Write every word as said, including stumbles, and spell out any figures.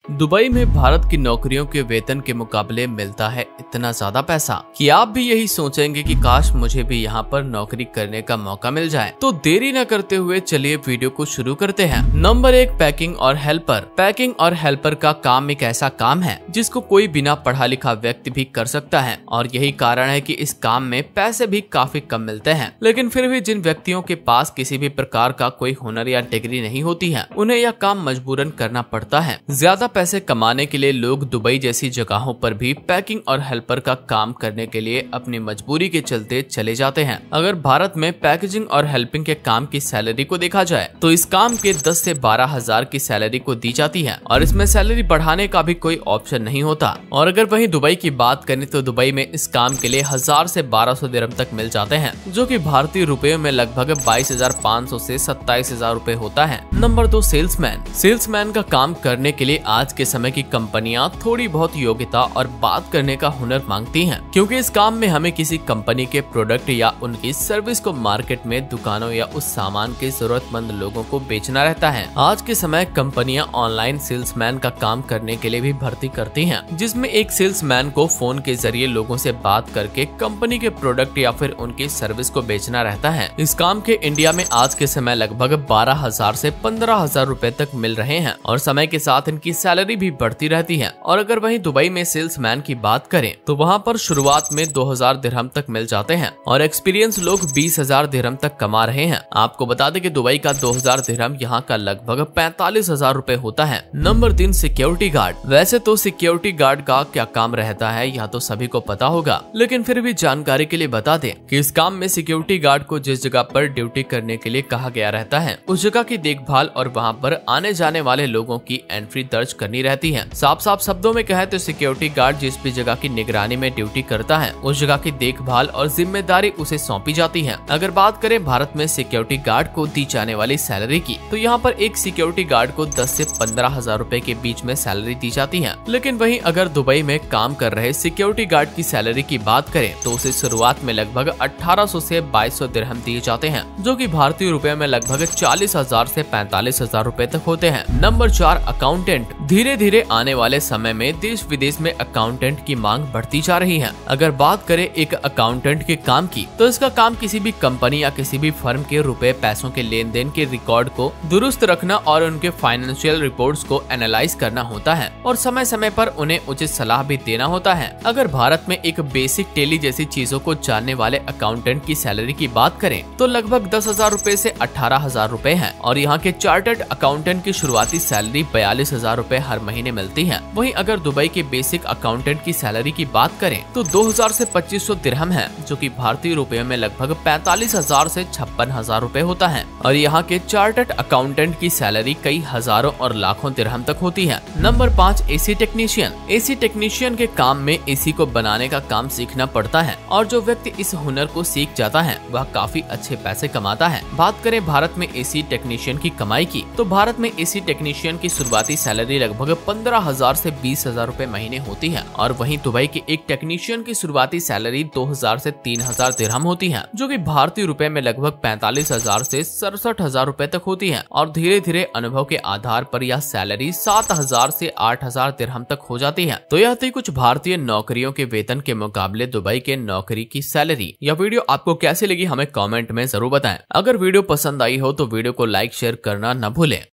Dubai में भारत की नौकरियों के वेतन के मुकाबले मिलता है इतना ज्यादा पैसा कि आप भी यही सोचेंगे कि काश मुझे भी यहाँ पर नौकरी करने का मौका मिल जाए। तो देरी न करते हुए चलिए वीडियो को शुरू करते हैं। नंबर एक, पैकिंग और हेल्पर। पैकिंग और हेल्पर का काम एक ऐसा काम है जिसको कोई बिना पढ़ा लिखा व्यक्ति भी कर सकता है और यही कारण है कि इस काम में पैसे भी काफी कम मिलते हैं। लेकिन फिर भी जिन व्यक्तियों के पास किसी भी प्रकार का कोई हुनर या डिग्री नहीं होती है, उन्हें यह काम मजबूरन करना पड़ता है। ज्यादा पैसे कमाने के लिए लोग दुबई जैसी जगहों पर भी पैकिंग और हेल्पर का काम करने के लिए अपनी मजबूरी के चलते चले जाते हैं। अगर भारत में पैकेजिंग और हेल्पिंग के काम की सैलरी को देखा जाए तो इस काम के दस से बारह हजार की सैलरी को दी जाती है और इसमें सैलरी बढ़ाने का भी कोई ऑप्शन नहीं होता। और अगर वहीं दुबई की बात करें तो दुबई में इस काम के लिए हजार से बारह सौ दिरहम तक मिल जाते हैं, जो कि भारतीय रुपयों में लगभग बाईस हजार पाँच सौ से सत्ताईस हजार रूपए होता है। नंबर दो, सेल्समैन। सेल्समैन का काम करने के लिए आज के समय की कंपनियां थोड़ी बहुत योग्यता और बात करने का हुनर मांगती हैं, क्योंकि इस काम में हमें किसी कंपनी के प्रोडक्ट या उनकी सर्विस को मार्केट में दुकानों या उस सामान के जरूरतमंद लोगों को बेचना रहता है। आज के समय कंपनियां ऑनलाइन सेल्समैन का काम करने के लिए भी भर्ती करती हैं, जिसमें एक सेल्समैन को फोन के जरिए लोगों से बात करके कंपनी के प्रोडक्ट या फिर उनकी सर्विस को बेचना रहता है। इस काम के इंडिया में आज के समय लगभग बारह हजार से पंद्रह हजार रूपए तक मिल रहे हैं और समय के साथ इनकी सैलरी भी बढ़ती रहती है। और अगर वहीं दुबई में सेल्समैन की बात करें तो वहां पर शुरुआत में दो हजार दिरहम तक मिल जाते हैं और एक्सपीरियंस लोग बीस हजार दिरहम तक कमा रहे हैं। आपको बता दें कि दुबई का दो हजार दिरहम यहाँ का लगभग पैंतालीस हजार रूपए होता है। नंबर तीन, सिक्योरिटी गार्ड। वैसे तो सिक्योरिटी गार्ड का क्या काम रहता है यह तो सभी को पता होगा, लेकिन फिर भी जानकारी के लिए बता दें कि इस काम में सिक्योरिटी गार्ड को जिस जगह पर ड्यूटी करने के लिए कहा गया रहता है उस जगह की देखभाल और वहाँ पर आने जाने वाले लोगों की एंट्री दर्ज करनी रहती है। साफ साफ शब्दों में कहे तो सिक्योरिटी गार्ड जिस भी जगह की निगरानी में ड्यूटी करता है उस जगह की देखभाल और जिम्मेदारी उसे सौंपी जाती है। अगर बात करें भारत में सिक्योरिटी गार्ड को दी जाने वाली सैलरी की, तो यहाँ पर एक सिक्योरिटी गार्ड को दस से पंद्रह हजार रूपए के बीच में सैलरी दी जाती है। लेकिन वहीं अगर दुबई में काम कर रहे सिक्योरिटी गार्ड की सैलरी की बात करें तो उसे शुरुआत में लगभग अठारह सौ से बाईस सौ दिरहम दिए जाते हैं, जो कि भारतीय रुपए में लगभग चालीस हजार से पैंतालीस हजार रूपए तक होते हैं। नंबर चार, अकाउंटेंट। धीरे धीरे आने वाले समय में देश विदेश में अकाउंटेंट की मांग बढ़ती जा रही है। अगर बात करें एक अकाउंटेंट के काम की, तो इसका काम किसी भी कंपनी या किसी भी फर्म के रुपए पैसों के लेन देन के रिकॉर्ड को दुरुस्त रखना और उनके फाइनेंशियल रिपोर्ट्स को एनालाइज करना होता है और समय समय पर उन्हें उचित सलाह भी देना होता है। अगर भारत में एक बेसिक टेली जैसी चीजों को जानने वाले अकाउंटेंट की सैलरी की बात करें तो लगभग दस हजार रूपए से अठारह हजार रूपए है और यहाँ के चार्टर्ड अकाउंटेंट की शुरुआती सैलरी बयालीस हजार रूपए हर महीने मिलती है। वहीं अगर दुबई के बेसिक अकाउंटेंट की सैलरी की बात करें तो दो हजार से पच्चीस सौ दिरहम है, जो कि भारतीय रुपयों में लगभग पैंतालीस हजार से छप्पन हजार रूपए होता है और यहाँ के चार्टर्ड अकाउंटेंट की सैलरी कई हजारों और लाखों दिरहम तक होती है। नंबर पाँच, एसी टेक्नीशियन। एसी टेक्नीशियन के काम में एसी को बनाने का काम सीखना पड़ता है और जो व्यक्ति इस हुनर को सीख जाता है वह काफी अच्छे पैसे कमाता है। बात करें भारत में एसी टेक्नीशियन की कमाई की, तो भारत में एसी टेक्नीशियन की शुरुआती सैलरी लगभग पंद्रह हजार से बीस हजार रूपए महीने होती है और वहीं दुबई के एक टेक्नीशियन की शुरुआती सैलरी दो हजार से तीन हजार दिरहम होती है, जो कि भारतीय रुपए में लगभग पैंतालीस हजार से सड़सठ हजार रूपए तक होती है और धीरे धीरे अनुभव के आधार पर यह सैलरी सात हजार से आठ हजार दिरहम तक हो जाती है। तो यह थी कुछ भारतीय नौकरियों के वेतन के मुकाबले दुबई के नौकरी की सैलरी। यह वीडियो आपको कैसी लगी हमें कॉमेंट में जरूर बताएं। अगर वीडियो पसंद आई हो तो वीडियो को लाइक शेयर करना न भूलें।